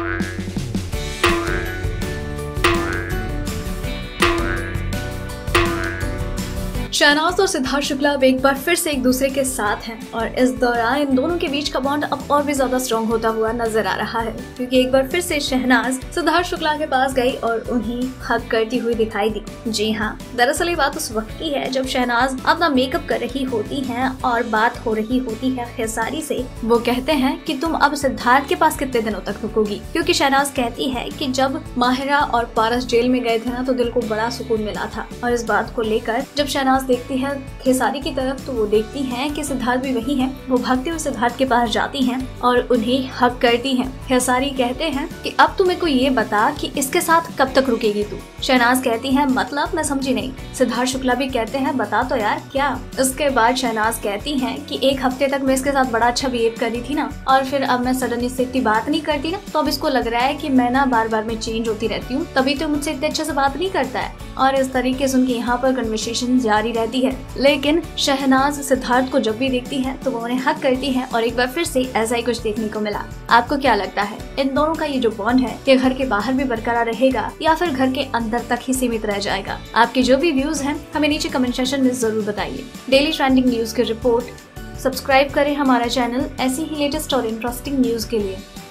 शहनाज और सिद्धार्थ शुक्ला अब एक बार फिर से एक दूसरे के साथ हैं और इस दौरान इन दोनों के बीच का बॉन्ड अब और भी ज्यादा स्ट्रॉन्ग होता हुआ नजर आ रहा है, क्योंकि एक बार फिर से शहनाज सिद्धार्थ शुक्ला के पास गई और उन्हें हग करती हुई दिखाई दी। जी हाँ, दरअसल ये बात उस वक्त की है जब शहनाज अपना मेकअप कर रही होती हैं और बात हो रही होती है खेसारी से। वो कहते हैं कि तुम अब सिद्धार्थ के पास कितने दिनों तक रुकोगी, क्योंकि शहनाज कहती है कि जब माहिरा और पारस जेल में गए थे ना तो दिल को बड़ा सुकून मिला था। और इस बात को लेकर जब शहनाज देखती है खेसारी की तरफ तो वो देखती हैं कि सिद्धार्थ भी वही हैं। वो भागते हुए सिद्धार्थ के पास जाती हैं और उन्हें हग करती हैं। खेसारी कहते हैं कि अब तू मेरे को ये बता कि इसके साथ कब तक रुकेगी तू। शहनाज कहती है मतलब मैं समझी नहीं। सिद्धार्थ शुक्ला भी कहते हैं बता तो यार क्या। इसके बाद शहनाज कहती है कि एक हफ्ते तक मैं इसके साथ बड़ा अच्छा बिहेव कर रही थी ना, और फिर अब मैं सडनली से इतनी बात नहीं करती ना, तो अब इसको लग रहा है कि मैं ना बार बार में चेंज होती रहती हूँ, तभी तो मुझसे इतने अच्छे से बात नहीं करता है। और इस तरीके से उनकी यहाँ पर कन्वर्सेशन जारी रहती है। लेकिन शहनाज सिद्धार्थ को जब भी देखती है तो वो उन्हें हक करती है और एक बार फिर से ऐसा ही कुछ देखने को मिला। आपको क्या लगता है इन दोनों का ये जो बॉन्ड है ये घर के बाहर भी बरकरार रहेगा या फिर घर के अंदर तक ही सीमित रह जाएगा? आपके जो भी व्यूज हैं हमें नीचे कमेंट सेक्शन में जरूर बताइए। डेली ट्रेंडिंग न्यूज की रिपोर्ट सब्सक्राइब करें हमारा चैनल ऐसी ही लेटेस्ट और इंटरेस्टिंग न्यूज के लिए।